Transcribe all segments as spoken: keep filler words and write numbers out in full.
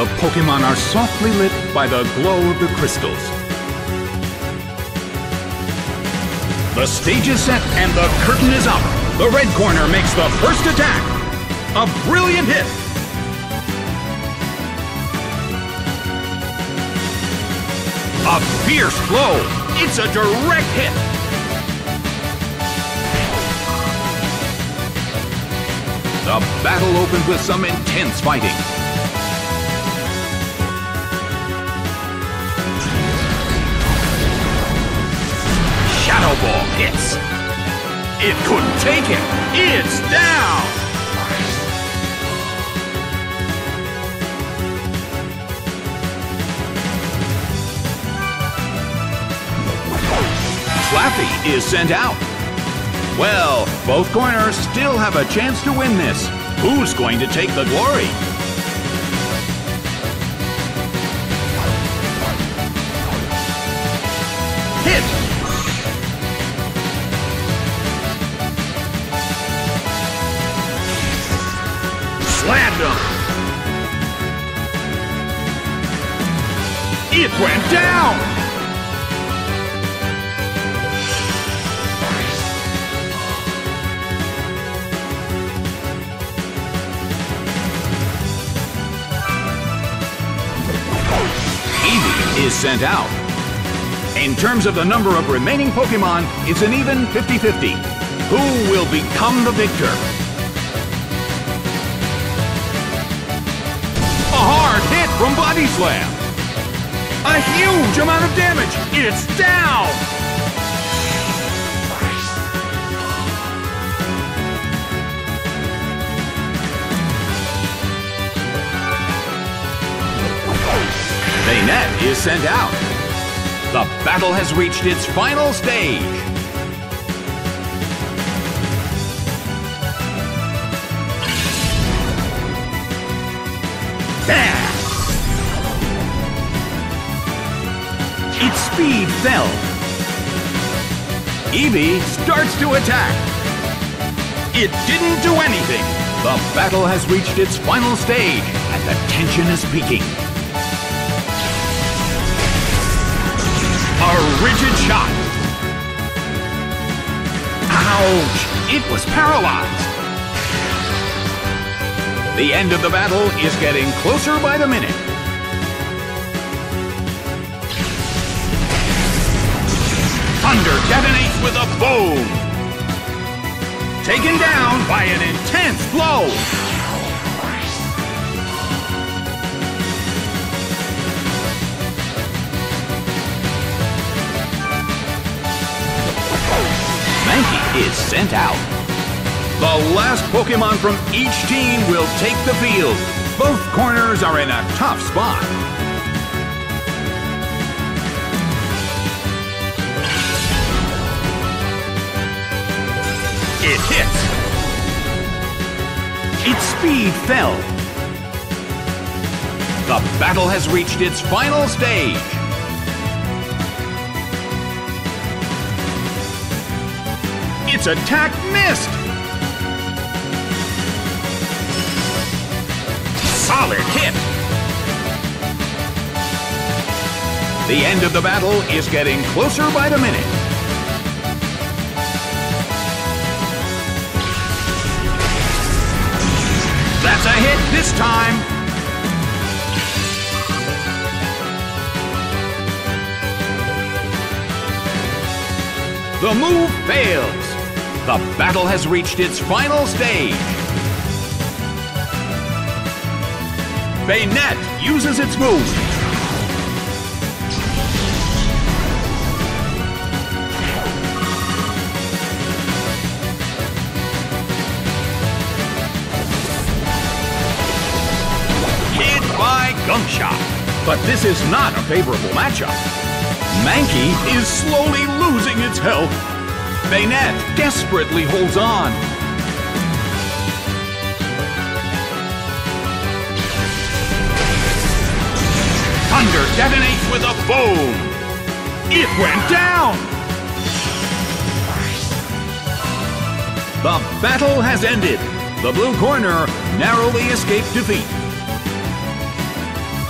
The Pokémon are softly lit by the glow of the crystals. The stage is set and the curtain is up. The red corner makes the first attack. A brilliant hit. A fierce blow. It's a direct hit. The battle opens with some intense fighting. Shadow Ball hits. It couldn't take it. It's down. Slappy is sent out. Well, both corners still have a chance to win this. Who's going to take the glory? Hit! Slammed him! It went down! Is sent out. In terms of the number of remaining Pokémon, it's an even fifty fifty. Who will become the victor? A hard hit from Body Slam. A huge amount of damage. It's down. Banette is sent out. The battle has reached its final stage. Bam! Its speed fell. Eevee starts to attack. It didn't do anything. The battle has reached its final stage, and the tension is peaking. A rigid shot. Ouch! It was paralyzed. The end of the battle is getting closer by the minute. Thunder detonates with a boom. Taken down by an intense blow. Mankey is sent out. The last Pokémon from each team will take the field. Both corners are in a tough spot. It hits. Its speed fell. The battle has reached its final stage. Its attack missed! Solid hit! The end of the battle is getting closer by the minute. That's a hit this time! The move fails. The battle has reached its final stage. Banette uses its move. Hit by Gunk Shot. But this is not a favorable matchup. Mankey is slowly losing its health. Banette desperately holds on. Thunder detonates with a boom. It went down. The battle has ended. The blue corner narrowly escaped defeat.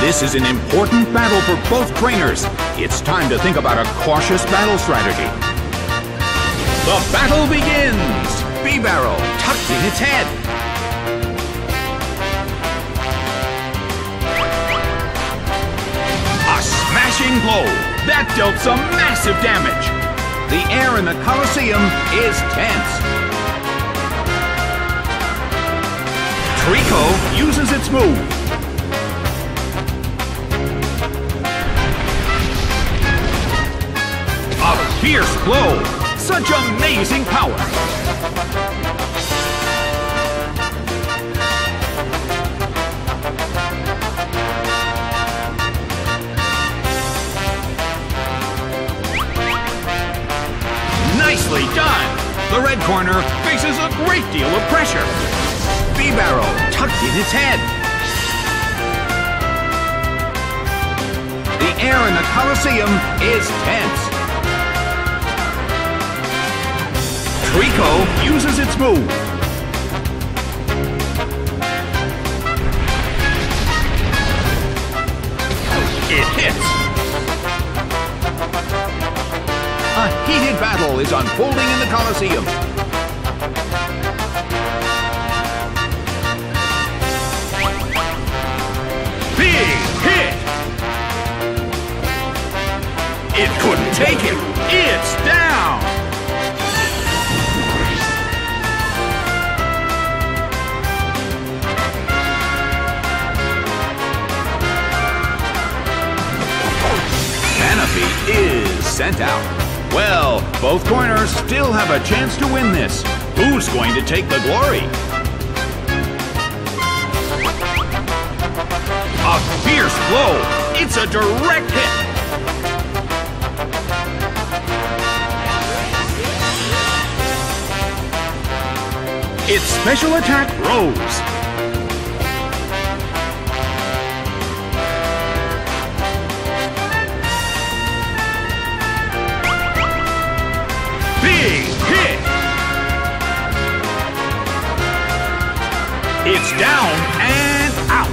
This is an important battle for both trainers. It's time to think about a cautious battle strategy. The battle begins! B-Barrel tucked in its head. A smashing blow! That dealt some massive damage. The air in the Colosseum is tense. Trico uses its move. A fierce blow! Such amazing power! Nicely done! The red corner faces a great deal of pressure. B-Barrel tucked in its head. The air in the Colosseum is tense. Trico uses its move. It hits. A heated battle is unfolding in the Colosseum. Big hit! It couldn't take him. It's down! Manaphy is sent out. Well, both corners still have a chance to win this. Who's going to take the glory? A fierce blow! It's a direct hit! Its special attack rose. Big hit! It's down and out.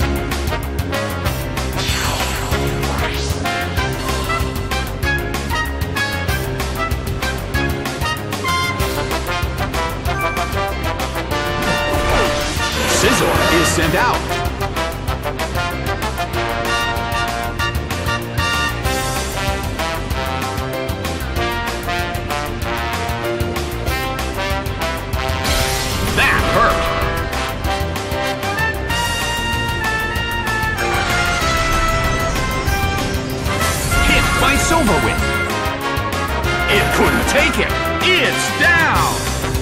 Scizor is sent out. That hurt. Hit by Silverwing. It couldn't take him. It's down.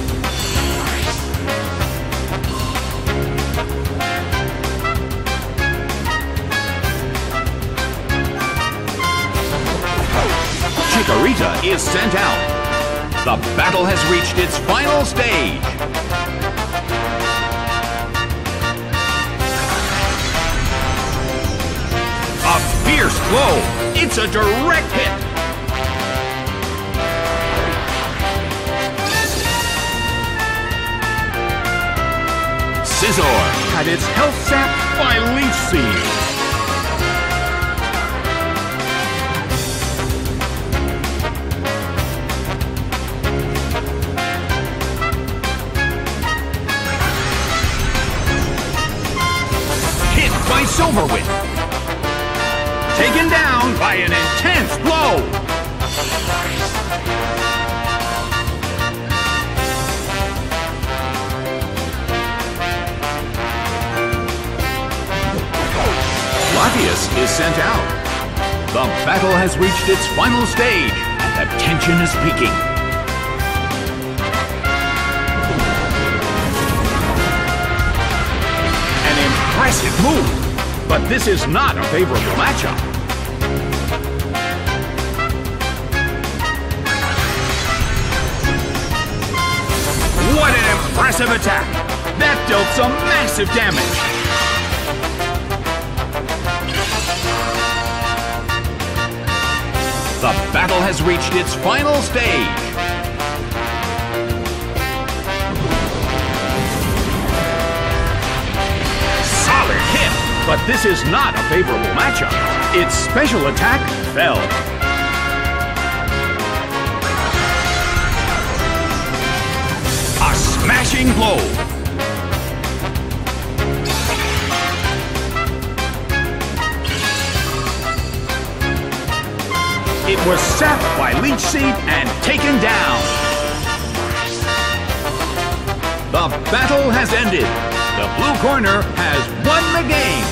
Chikorita is sent out. The battle has reached its final stage. A fierce blow. It's a direct hit. Scizor had its health sapped by Leech Seed. By Silverwing. Taken down by an intense blow. Latias is sent out. The battle has reached its final stage, and the tension is peaking. Impressive move, but this is not a favorable matchup. What an impressive attack! That dealt some massive damage. The battle has reached its final stage. But this is not a favorable matchup. Its special attack fell. A smashing blow. It was sapped by Leech Seed and taken down. The battle has ended. The blue corner has won the game.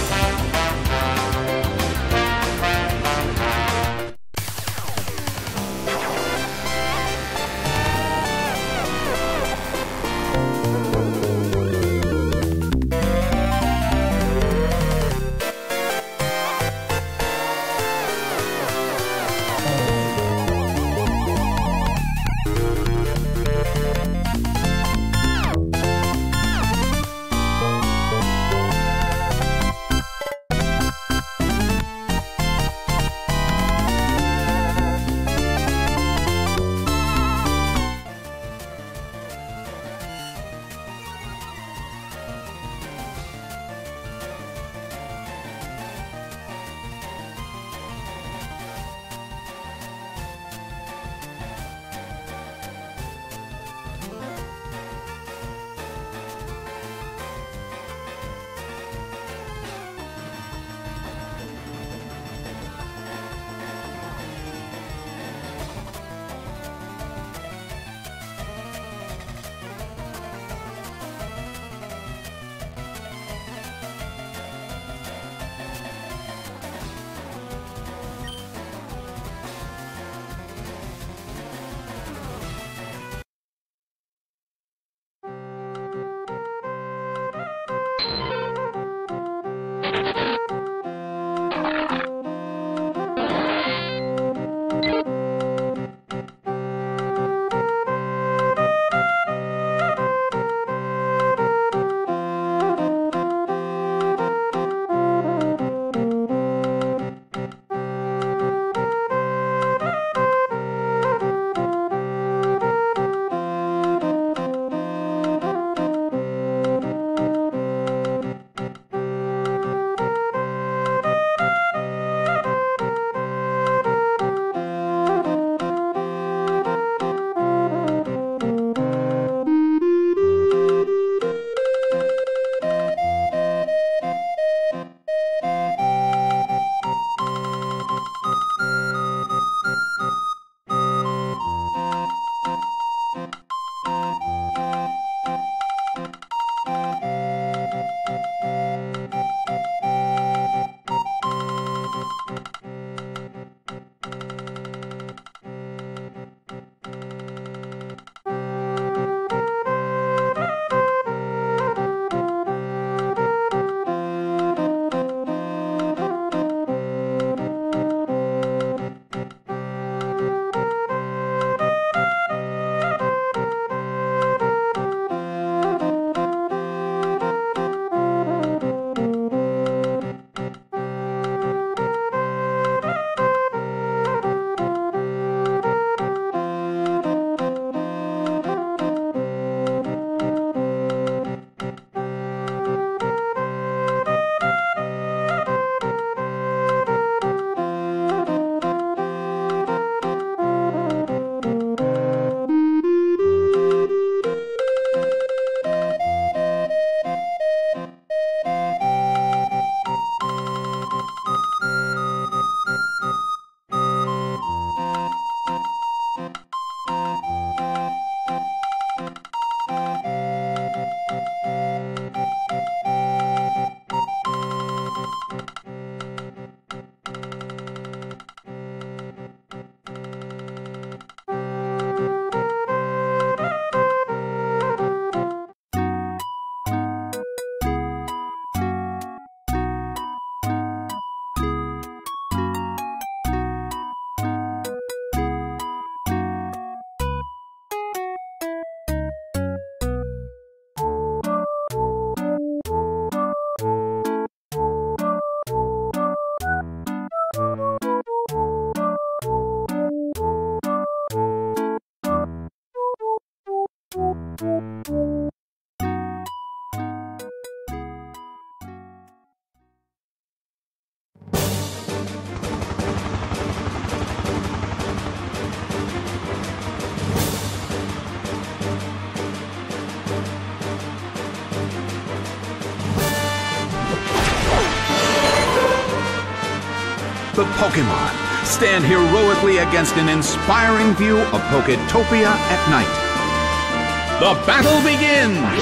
the Pokémon stand heroically against an inspiring view of Poketopia at night. The battle begins!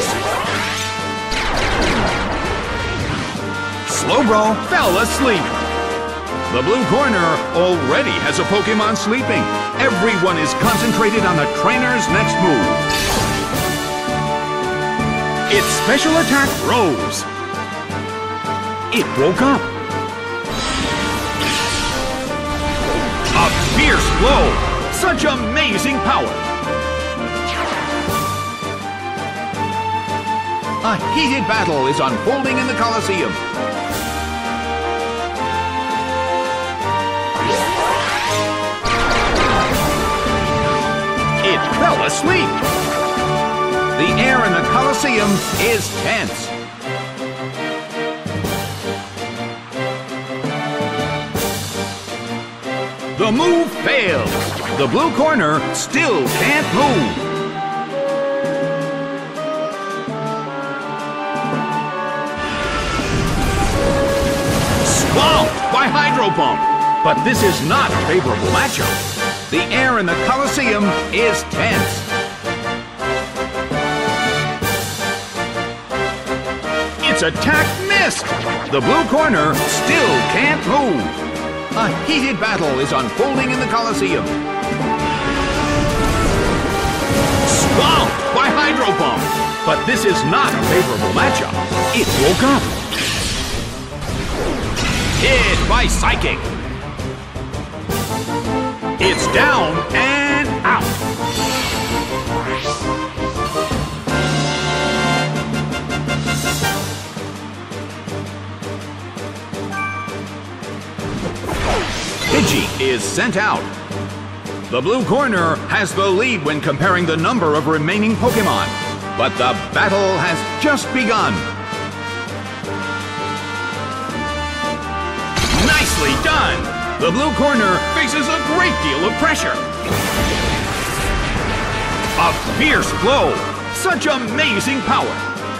Slowbro fell asleep. The blue corner already has a Pokémon sleeping. Everyone is concentrated on the trainer's next move. Its special attack rose. It woke up. A fierce blow! Such amazing power! A heated battle is unfolding in the Colosseum. It fell asleep. The air in the Colosseum is tense. The move fails. The blue corner still can't move. Swamped by Hydro Pump. But this is not a favorable matchup. The air in the Colosseum is tense. Its attack missed. The blue corner still can't move. A heated battle is unfolding in the Colosseum. Swamped by Hydro Pump. But this is not a favorable matchup. It woke up. Hit by Psychic. It's down and out. Pidgey is sent out. The blue corner has the lead when comparing the number of remaining Pokémon, but the battle has just begun. Nicely done! The blue corner faces a great deal of pressure. A fierce blow! Such amazing power!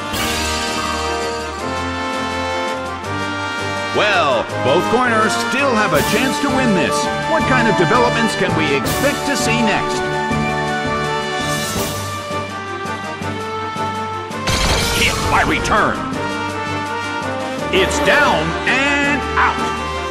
Well, both corners still have a chance to win this. What kind of developments can we expect to see next? Hit by return. It's down and out.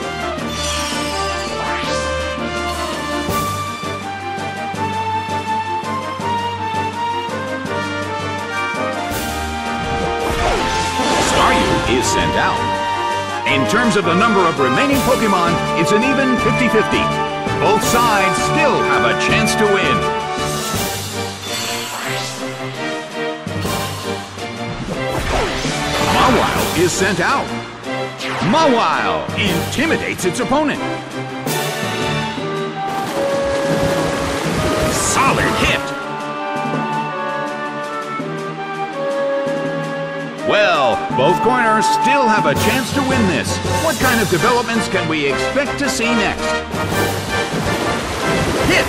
Staryu is sent out. In terms of the number of remaining Pokémon, it's an even fifty fifty. Both sides still have a chance to win. Mawile is sent out. Mawile intimidates its opponent. Solid hit. Well, both corners still have a chance to win this. What kind of developments can we expect to see next? Hit!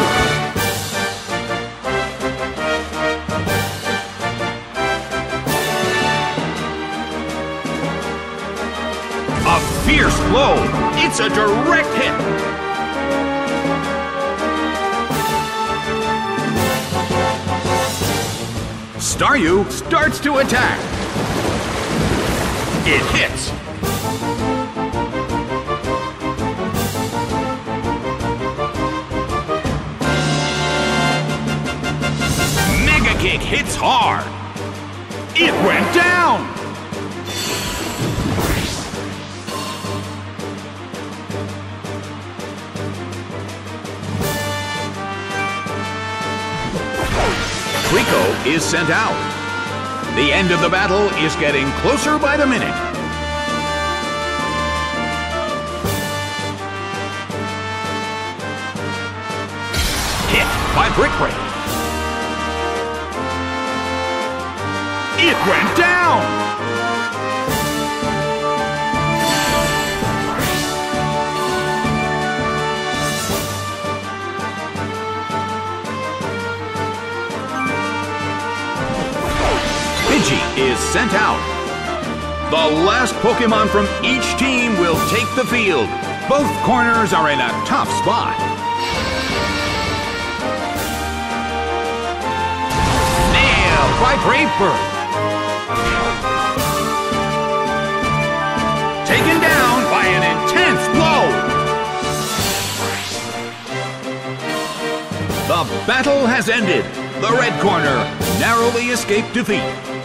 A fierce blow! It's a direct hit! Staryu starts to attack. It hits. Mega Kick hits hard. It went down. Rico is sent out. The end of the battle is getting closer by the minute. Hit by Brick Break. It went down! Pidgey is sent out. The last Pokémon from each team will take the field. Both corners are in a tough spot. Nailed by Brave Bird. Taken down by an intense blow. The battle has ended. The red corner narrowly escaped defeat.